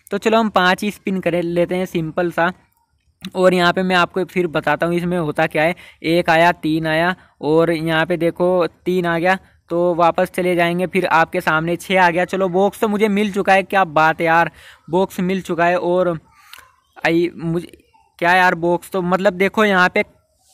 तो चलो हम 5 ही स्पिन कर लेते हैं सिंपल सा। और यहाँ पे मैं आपको फिर बताता हूँ इसमें होता क्या है। 1 आया, 3 आया, और यहाँ पे देखो 3 आ गया, तो वापस चले जाएंगे, फिर आपके सामने 6 आ गया। चलो बॉक्स तो मुझे मिल चुका है, क्या बात है यार, बॉक्स मिल चुका है। और आई मुझे क्या यार, बॉक्स तो मतलब देखो यहाँ पे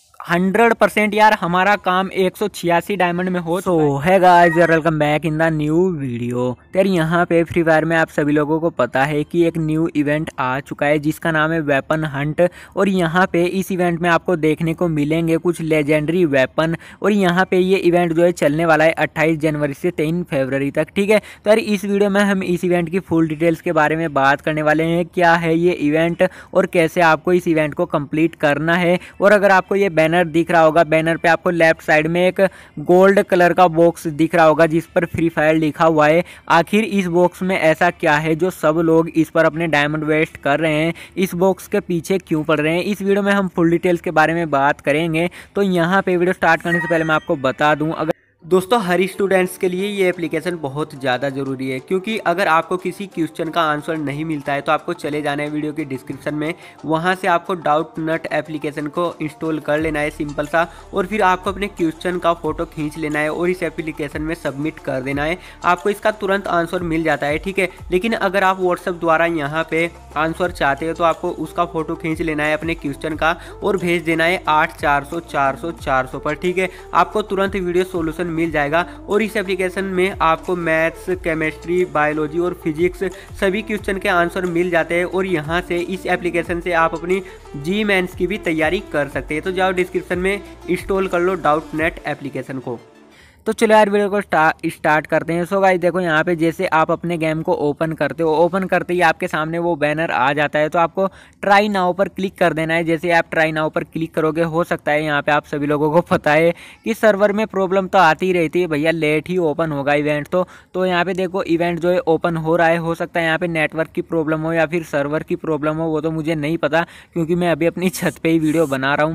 100% यार हमारा काम 186 डायमंड में हो। So hi guys, welcome back in the new video. यार यहाँ पे फ्री फायर में आप सभी लोगों को पता है कि एक न्यू इवेंट आ चुका है जिसका नाम है वेपन हंट। और यहाँ पे इस इवेंट में आपको देखने को मिलेंगे कुछ लेजेंडरी वेपन। और यहाँ पे ये इवेंट जो है चलने वाला है 28 जनवरी से 3 फरवरी तक, ठीक है। तो यार इस वीडियो में हम इस इवेंट की फुल डिटेल्स के बारे में बात करने वाले हैं, क्या है ये इवेंट और कैसे आपको इस इवेंट को कंप्लीट करना है। और अगर आपको ये बैनर दिख रहा होगा, बैनर पे आपको लेफ्ट साइड में एक गोल्ड कलर का बॉक्स दिख रहा होगा जिस पर फ्री फायर लिखा हुआ है। आखिर इस बॉक्स में ऐसा क्या है जो सब लोग इस पर अपने डायमंड वेस्ट कर रहे हैं, इस बॉक्स के पीछे क्यों पड़ रहे हैं, इस वीडियो में हम फुल डिटेल्स के बारे में बात करेंगे। तो यहाँ पे वीडियो स्टार्ट करने से पहले मैं आपको बता दूं, अगर दोस्तों हर स्टूडेंट्स के लिए ये एप्लीकेशन बहुत ज़्यादा ज़रूरी है, क्योंकि अगर आपको किसी क्वेश्चन का आंसर नहीं मिलता है तो आपको चले जाना है वीडियो के डिस्क्रिप्शन में, वहाँ से आपको डाउट नट एप्लीकेशन को इंस्टॉल कर लेना है सिंपल सा। और फिर आपको अपने क्वेश्चन का फोटो खींच लेना है और इस एप्लीकेशन में सबमिट कर देना है, आपको इसका तुरंत आंसर मिल जाता है, ठीक है। लेकिन अगर आप व्हाट्सएप द्वारा यहाँ पे आंसर चाहते हो तो आपको उसका फोटो खींच लेना है अपने क्वेश्चन का और भेज देना है 8400 400 400 पर, ठीक है। आपको तुरंत वीडियो सोल्यूशन मिल जाएगा। और इस एप्लीकेशन में आपको मैथ्स, केमिस्ट्री, बायोलॉजी और फिजिक्स सभी क्वेश्चन के आंसर मिल जाते हैं। और यहाँ से इस एप्लीकेशन से आप अपनी जी मेंस की भी तैयारी कर सकते हैं। तो जाओ डिस्क्रिप्शन में इंस्टॉल कर लो डाउट नेट एप्लीकेशन को। तो चलो यार वीडियो को स्टार्ट करते हैं। सो गाइस देखो यहाँ पे जैसे आप अपने गेम को ओपन करते हो, ओपन करते ही आपके सामने वो बैनर आ जाता है, तो आपको ट्राई नाउ पर क्लिक कर देना है। जैसे आप ट्राई नाउ पर क्लिक करोगे, हो सकता है यहाँ पे आप सभी लोगों को पता है कि सर्वर में प्रॉब्लम तो आती ही रहती है भैया, लेट ही ओपन होगा इवेंट। तो यहाँ पे देखो इवेंट जो है ओपन हो रहा है, हो सकता है यहाँ पे नेटवर्क की प्रॉब्लम हो या फिर सर्वर की प्रॉब्लम हो, वो तो मुझे नहीं पता क्योंकि मैं अभी अपनी छत पर ही वीडियो बना रहा हूँ।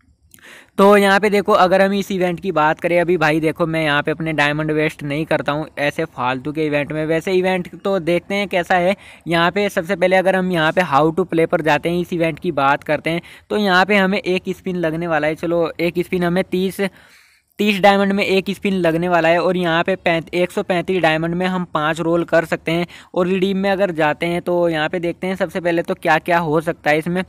तो यहाँ पे देखो अगर हम इस इवेंट की बात करें, अभी भाई देखो मैं यहाँ पे अपने डायमंड वेस्ट नहीं करता हूँ ऐसे फालतू के इवेंट में। वैसे इवेंट तो देखते हैं कैसा है। यहाँ पे सबसे पहले अगर हम यहाँ पे हाउ टू प्ले पर जाते हैं, इस इवेंट की बात करते हैं, तो यहाँ पे हमें एक स्पिन लगने वाला है। चलो एक स्पिन हमें 30 डायमंड में एक स्पिन लगने वाला है। और यहाँ पे 135 डायमंड में हम 5 रोल कर सकते हैं। और रिडीम में अगर जाते हैं तो यहाँ पे देखते हैं सबसे पहले तो क्या क्या हो सकता है इसमें।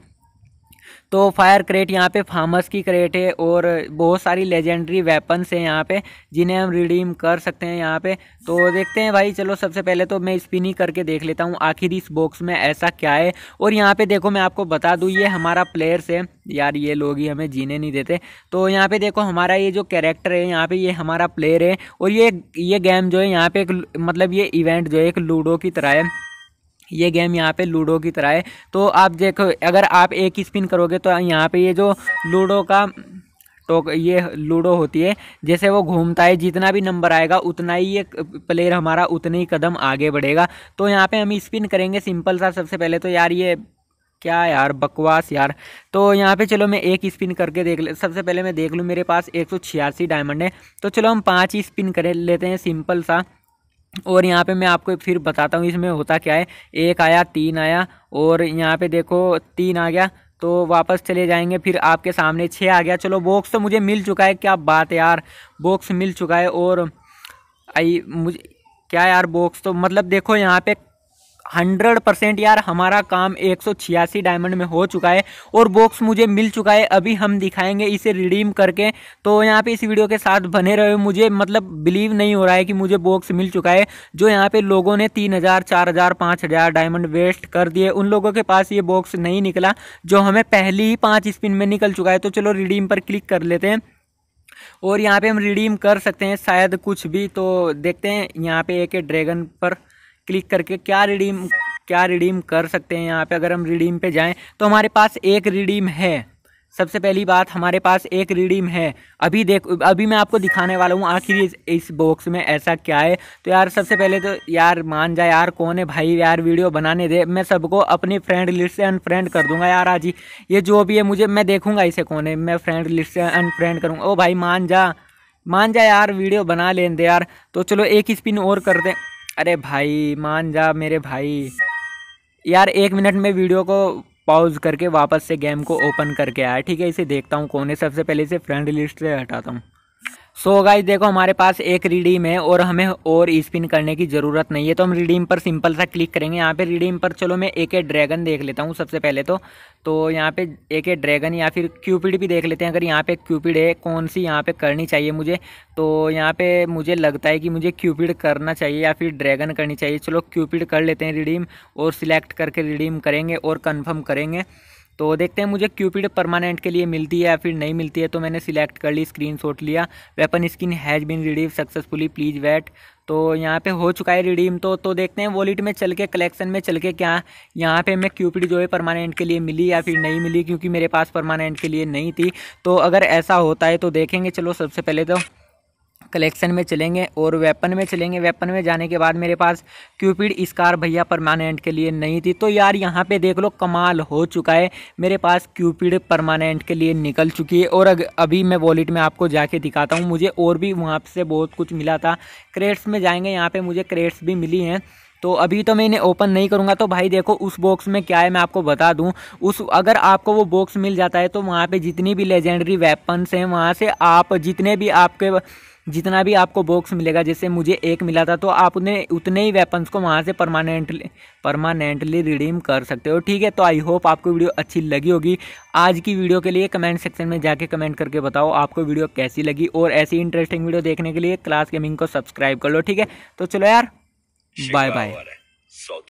तो फायर क्रेट, यहाँ पे फार्मर्स की क्रेट है और बहुत सारी लेजेंडरी वेपन्स हैं यहाँ पे जिन्हें हम रिडीम कर सकते हैं यहाँ पे। तो देखते हैं भाई, चलो सबसे पहले तो मैं स्पिन ही करके देख लेता हूँ आखिर इस बॉक्स में ऐसा क्या है। और यहाँ पे देखो मैं आपको बता दूँ, ये हमारा प्लेयर्स है यार, ये लोग ही हमें जीने नहीं देते। तो यहाँ पे देखो हमारा ये जो कैरेक्टर है यहाँ पे, ये हमारा प्लेयर है। और ये गेम जो है यहाँ पे मतलब ये इवेंट जो है एक लूडो की तरह है, ये गेम यहाँ पे लूडो की तरह है। तो आप देखो अगर आप एक स्पिन करोगे तो यहाँ पे ये जो लूडो का ये लूडो होती है, जैसे वो घूमता है, जितना भी नंबर आएगा उतना ही ये प्लेयर हमारा उतने ही कदम आगे बढ़ेगा। तो यहाँ पे हम स्पिन करेंगे सिंपल सा। सबसे पहले तो यार ये क्या यार बकवास यार। तो यहाँ पे चलो मैं एक स्पिन करके देख ले, सबसे पहले मैं देख लूँ, मेरे पास 186 डायमंड है। तो चलो हम 5 ही स्पिन कर लेते हैं सिंपल सा। और यहाँ पे मैं आपको फिर बताता हूँ इसमें होता क्या है। 1 आया, 3 आया, और यहाँ पे देखो 3 आ गया, तो वापस चले जाएंगे, फिर आपके सामने 6 आ गया। चलो बॉक्स तो मुझे मिल चुका है, क्या बात है यार, बॉक्स मिल चुका है। और मुझे क्या यार, बॉक्स तो मतलब देखो यहाँ पे 100% यार हमारा काम 186 डायमंड में हो चुका है और बॉक्स मुझे मिल चुका है। अभी हम दिखाएंगे इसे रिडीम करके। तो यहाँ पे इस वीडियो के साथ बने रहे, मुझे मतलब बिलीव नहीं हो रहा है कि मुझे बॉक्स मिल चुका है। जो यहाँ पे लोगों ने 3000 4000 5000 डायमंड वेस्ट कर दिए, उन लोगों के पास ये बॉक्स नहीं निकला जो हमें पहली ही 5 स्पिन में निकल चुका है। तो चलो रिडीम पर क्लिक कर लेते हैं और यहाँ पे हम रिडीम कर सकते हैं शायद कुछ भी। तो देखते हैं यहाँ पे एक ड्रैगन पर क्लिक करके क्या रिडीम कर सकते हैं। यहाँ पे अगर हम रिडीम पे जाएं तो हमारे पास एक रिडीम है। सबसे पहली बात, हमारे पास एक रिडीम है। अभी मैं आपको दिखाने वाला हूँ आखिर इस बॉक्स में ऐसा क्या है। तो यार सबसे पहले तो यार मान जा यार, कौन है भाई यार, वीडियो बनाने दे, मैं सबको अपनी फ्रेंड लिस्ट से अनफ्रेंड कर दूंगा यार आज ही। ये जो भी है मैं देखूंगा इसे कौन है, मैं फ्रेंड लिस्ट से अनफ्रेंड करूँगा। ओ भाई मान जा यार, वीडियो बना लेने दे यार। तो चलो एक स्पिन और कर दें। अरे भाई मान जा मेरे भाई, यार 1 मिनट में वीडियो को पॉज करके वापस से गेम को ओपन करके आया, ठीक है। इसे देखता हूँ कौन है, सबसे पहले इसे फ्रेंड लिस्ट से हटाता हूँ। सो गाइस देखो हमारे पास एक रिडीम है और हमें और स्पिन करने की ज़रूरत नहीं है, तो हम रिडीम पर सिंपल सा क्लिक करेंगे। यहाँ पे रिडीम पर चलो मैं एक ड्रैगन देख लेता हूँ सबसे पहले तो यहाँ पे एक ड्रैगन या फिर क्यूपिड भी देख लेते हैं। अगर यहाँ पे क्यूपिड है, कौन सी यहाँ पे करनी चाहिए मुझे, तो यहाँ पे मुझे लगता है कि मुझे क्यूपिड करना चाहिए या फिर ड्रैगन करनी चाहिए। चलो क्यूपिड कर लेते हैं रिडीम, और सिलेक्ट करके रिडीम करेंगे और कन्फर्म करेंगे। तो देखते हैं मुझे क्यूपिड परमानेंट के लिए मिलती है या फिर नहीं मिलती है। तो मैंने सिलेक्ट कर ली, स्क्रीनशॉट लिया। Weapon skin has been redeem successfully, please wait. तो यहाँ पे हो चुका है रिडीम। तो देखते हैं वॉलेट में चल के, कलेक्शन में चल के क्या यहाँ पे मैं क्यूपिड जो है परमानेंट के लिए मिली या फिर नहीं मिली, क्योंकि मेरे पास परमानेंट के लिए नहीं थी। तो अगर ऐसा होता है तो देखेंगे। चलो सबसे पहले तो कलेक्शन में चलेंगे और वेपन में चलेंगे। वेपन में जाने के बाद मेरे पास क्यूपिड स्कार भैया परमानेंट के लिए नहीं थी। तो यार यहाँ पे देख लो कमाल हो चुका है, मेरे पास क्यूपिड परमानेंट के लिए निकल चुकी है। और अभी मैं वॉलेट में आपको जाके दिखाता हूँ, मुझे और भी वहाँ से बहुत कुछ मिला था। क्रेट्स में जाएंगे, यहाँ पे मुझे क्रेट्स भी मिली हैं। तो अभी तो मैं इन्हें ओपन नहीं करूँगा। तो भाई देखो उस बॉक्स में क्या है मैं आपको बता दूं। अगर आपको वो बॉक्स मिल जाता है तो वहाँ पे जितनी भी लेजेंडरी वेपन्स हैं वहाँ से आप जितना भी आपको बॉक्स मिलेगा, जैसे मुझे एक मिला था, तो आप उतने ही वेपन्स को वहाँ से परमानेंटली रिडीम कर सकते हो, ठीक है। तो आई होप आपको वीडियो अच्छी लगी होगी। आज की वीडियो के लिए कमेंट सेक्शन में जाके कमेंट करके बताओ आपको वीडियो कैसी लगी, और ऐसी इंटरेस्टिंग वीडियो देखने के लिए क्लास गेमिंग को सब्सक्राइब कर लो, ठीक है। तो चलो यार, बाय बाय।